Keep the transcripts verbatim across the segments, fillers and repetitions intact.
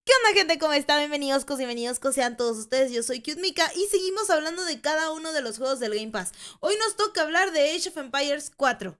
¿Qué onda, gente? ¿Cómo están? Bienvenidos, cos, bienvenidos, cos, sean todos ustedes. Yo soy Cute Mika y seguimos hablando de cada uno de los juegos del Game Pass. Hoy nos toca hablar de Age of Empires cuatro.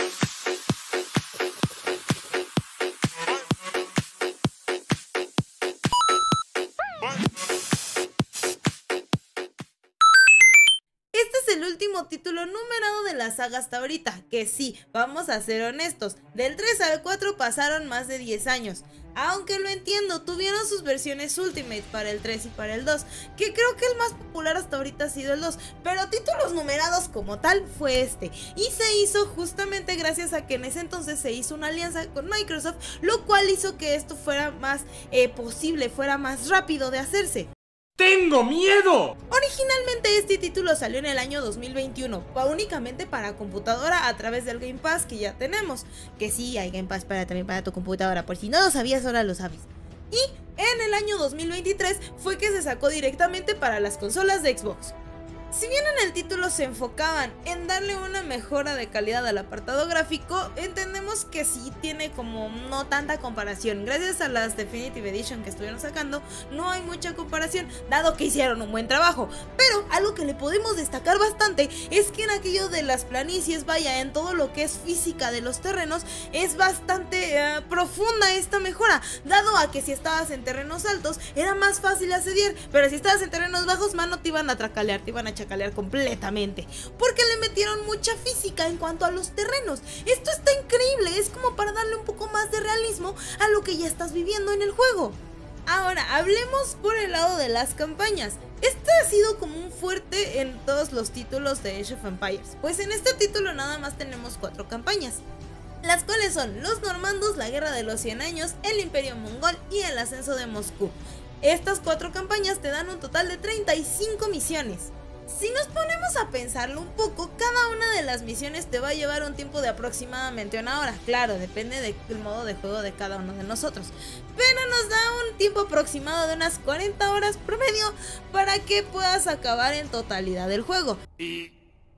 Este es el último título numerado de la saga hasta ahorita, que sí, vamos a ser honestos, del tres al cuatro pasaron más de diez años. Aunque lo entiendo, tuvieron sus versiones Ultimate para el tres y para el dos, que creo que el más popular hasta ahorita ha sido el dos, pero títulos numerados como tal fue este, y se hizo justamente gracias a que en ese entonces se hizo una alianza con Microsoft, lo cual hizo que esto fuera más eh, posible, fuera más rápido de hacerse. ¡Tengo miedo! Originalmente este título salió en el año dos mil veintiuno, únicamente para computadora a través del Game Pass que ya tenemos. Que sí, hay Game Pass para, también para tu computadora, por si no lo sabías, ahora lo sabes. Y en el año dos mil veintitrés fue que se sacó directamente para las consolas de Xbox. Si bien en el título se enfocaban en darle una mejora de calidad al apartado gráfico, entendemos que sí tiene como no tanta comparación. Gracias a las Definitive Edition que estuvieron sacando, no hay mucha comparación, dado que hicieron un buen trabajo. Pero algo que le podemos destacar bastante es que en aquello de las planicies, vaya, en todo lo que es física de los terrenos, es bastante uh, profunda esta mejora, dado a que si estabas en terrenos altos era más fácil asediar, pero si estabas en terrenos bajos, mano, te iban a tracalear, te iban a chacalear completamente, porque le metieron mucha física en cuanto a los terrenos. Esto está increíble, es como para darle un poco más de realismo a lo que ya estás viviendo en el juego. Ahora, hablemos por el lado de las campañas. Este ha sido como un fuerte en todos los títulos de Age of Empires, pues en este título nada más tenemos cuatro campañas, las cuales son los normandos, la guerra de los cien años, el imperio mongol y el ascenso de Moscú. Estas cuatro campañas te dan un total de treinta y cinco misiones. Si nos ponemos a pensarlo un poco, cada una de las misiones te va a llevar un tiempo de aproximadamente una hora. Claro, depende del modo de juego de cada uno de nosotros, pero nos da un tiempo aproximado de unas cuarenta horas promedio para que puedas acabar en totalidad el juego. ¿Y,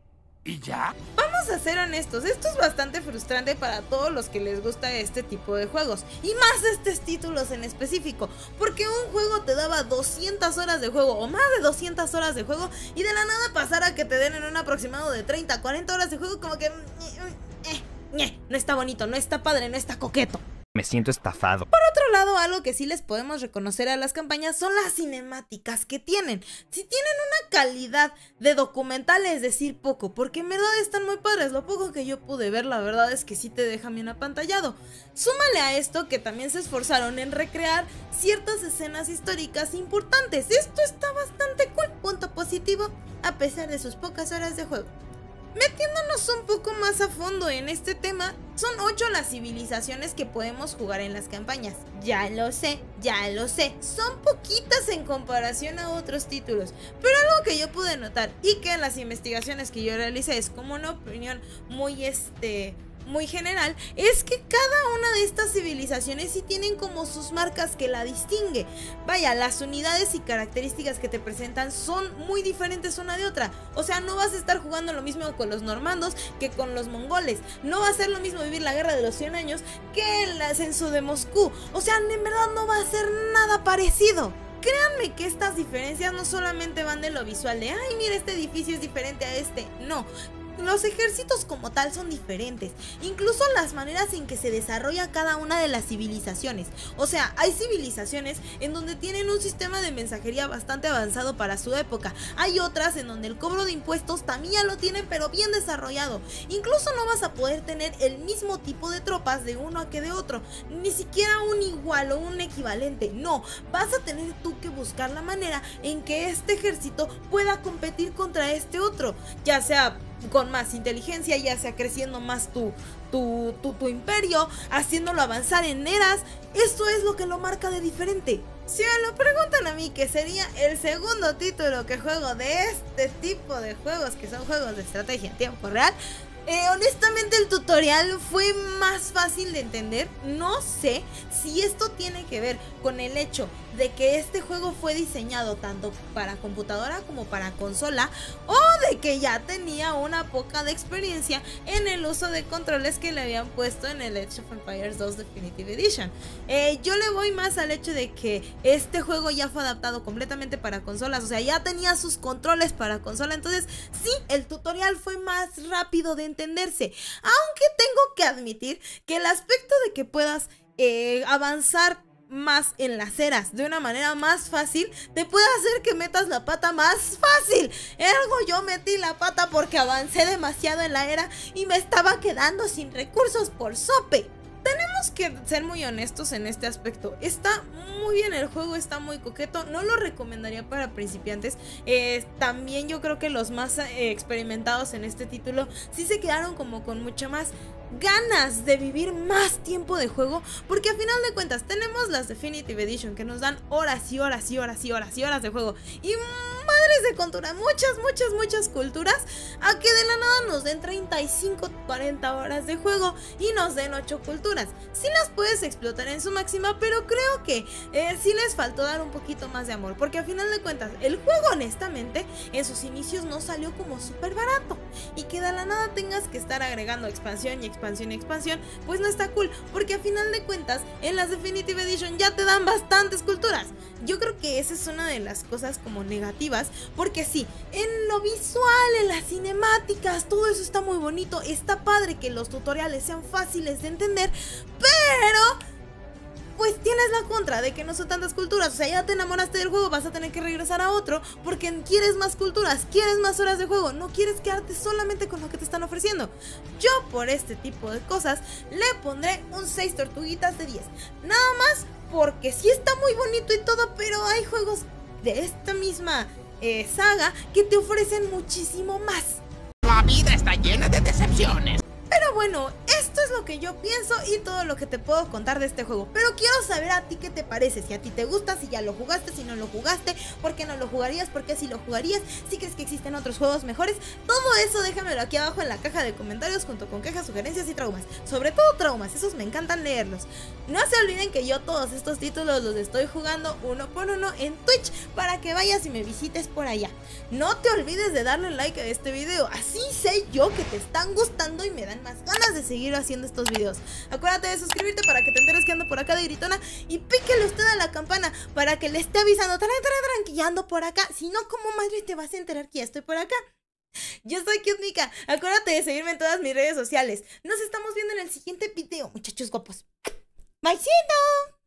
¿Y ya? Vamos a ser honestos, esto es bastante frustrante para todos los que les gusta este tipo de juegos, y más estos títulos en específico, porque un juego te daba doscientas horas de juego o más de doscientas horas de juego, y de la nada pasar a que te den en un aproximado de treinta a cuarenta horas de juego, como que eh, eh, no está bonito, no está padre, no está coqueto. Me siento estafado. Por otro lado, algo que sí les podemos reconocer a las campañas son las cinemáticas que tienen. Si tienen una calidad de documental, es decir, poco, porque en verdad están muy padres. Lo poco que yo pude ver, la verdad es que sí te deja bien apantallado. Súmale a esto que también se esforzaron en recrear ciertas escenas históricas importantes. Esto está bastante cool, punto positivo, a pesar de sus pocas horas de juego. Metiéndonos un poco más a fondo en este tema, son ocho las civilizaciones que podemos jugar en las campañas. Ya lo sé, ya lo sé, son poquitas en comparación a otros títulos, pero algo que yo pude notar y que en las investigaciones que yo realicé es como una opinión muy este... muy general, es que cada una de estas civilizaciones sí tienen como sus marcas que la distingue. Vaya, las unidades y características que te presentan son muy diferentes una de otra. O sea, no vas a estar jugando lo mismo con los normandos que con los mongoles. No va a ser lo mismo vivir la guerra de los cien años que el ascenso de Moscú. O sea, en verdad no va a ser nada parecido. Créanme que estas diferencias no solamente van de lo visual, de ay, mira, este edificio es diferente a este. No. Los ejércitos como tal son diferentes, incluso las maneras en que se desarrolla cada una de las civilizaciones. O sea, hay civilizaciones en donde tienen un sistema de mensajería bastante avanzado para su época. Hay otras en donde el cobro de impuestos también ya lo tienen, pero bien desarrollado. Incluso no vas a poder tener el mismo tipo de tropas de uno a que de otro, ni siquiera un igual o un equivalente. No, vas a tener tú que buscar la manera en que este ejército pueda competir contra este otro, ya sea con más inteligencia, ya sea creciendo más tu, tu, tu, tu imperio, haciéndolo avanzar en eras. Esto es lo que lo marca de diferente. Si me lo preguntan a mí, que sería el segundo título que juego de este tipo de juegos, que son juegos de estrategia en tiempo real, Eh, honestamente el tutorial fue más fácil de entender. No sé si esto tiene que ver con el hecho de que este juego fue diseñado tanto para computadora como para consola, o de que ya tenía una poca de experiencia en el uso de controles que le habían puesto en el Age of Empires dos Definitive Edition. Eh, yo le voy más al hecho de que este juego ya fue adaptado completamente para consolas, o sea, ya tenía sus controles para consola, entonces sí, el tutorial fue más rápido de entenderse, aunque tengo que admitir que el aspecto de que puedas eh, avanzar más en las eras de una manera más fácil te puede hacer que metas la pata más fácil. Ergo, yo metí la pata porque avancé demasiado en la era y me estaba quedando sin recursos por sope. Tenemos que ser muy honestos en este aspecto. Está muy bien el juego, está muy coqueto. No lo recomendaría para principiantes. eh, También yo creo que los más eh, experimentados en este título sí se quedaron como con mucho más ganas de vivir más tiempo de juego, porque a final de cuentas tenemos las Definitive Edition que nos dan horas y horas y horas y horas y horas de juego y madres de cultura, muchas, muchas, muchas culturas, a que de la nada nos den treinta y cinco, cuarenta horas de juego y nos den ocho culturas. Sí las puedes explotar en su máxima, pero creo que eh, sí les faltó dar un poquito más de amor, porque a final de cuentas el juego honestamente en sus inicios no salió como súper barato, y que de la nada tengas que estar agregando expansión y expansión y expansión, pues no está cool, porque a final de cuentas en las Definitive Edition ya te dan bastantes culturas. Yo creo que esa es una de las cosas como negativas, porque sí, en lo visual, en las cinemáticas, todo eso está muy bonito, está padre que los tutoriales sean fáciles de entender, pero pues tienes la contra de que no son tantas culturas. O sea, ya te enamoraste del juego, vas a tener que regresar a otro porque quieres más culturas, quieres más horas de juego, no quieres quedarte solamente con lo que te están ofreciendo. Yo por este tipo de cosas le pondré un seis tortuguitas de diez, nada más porque sí está muy bonito y todo, pero hay juegos de esta misma eh, saga que te ofrecen muchísimo más. La vida está llena de decepciones. Pero bueno, esto es lo que yo pienso y todo lo que te puedo contar de este juego. Pero quiero saber a ti qué te parece, si a ti te gusta, si ya lo jugaste, si no lo jugaste, por qué no lo jugarías, por qué si lo jugarías, si crees que existen otros juegos mejores. Todo eso déjamelo aquí abajo en la caja de comentarios junto con quejas, sugerencias y traumas. Sobre todo traumas, esos me encantan leerlos. No se olviden que yo todos estos títulos los estoy jugando uno por uno en Twitch para que vayas y me visites por allá. No te olvides de darle like a este video, así sé yo que te están gustando y me dan más ganas de seguir haciendo estos videos. Acuérdate de suscribirte para que te enteres que ando por acá de gritona, y píquele usted a la campana para que le esté avisando tran, tran, tran, que ya ando por acá. Si no, ¿cómo madre te vas a enterar que ya estoy por acá? Yo soy Cutemica, acuérdate de seguirme en todas mis redes sociales. Nos estamos viendo en el siguiente video, muchachos guapos. Bye.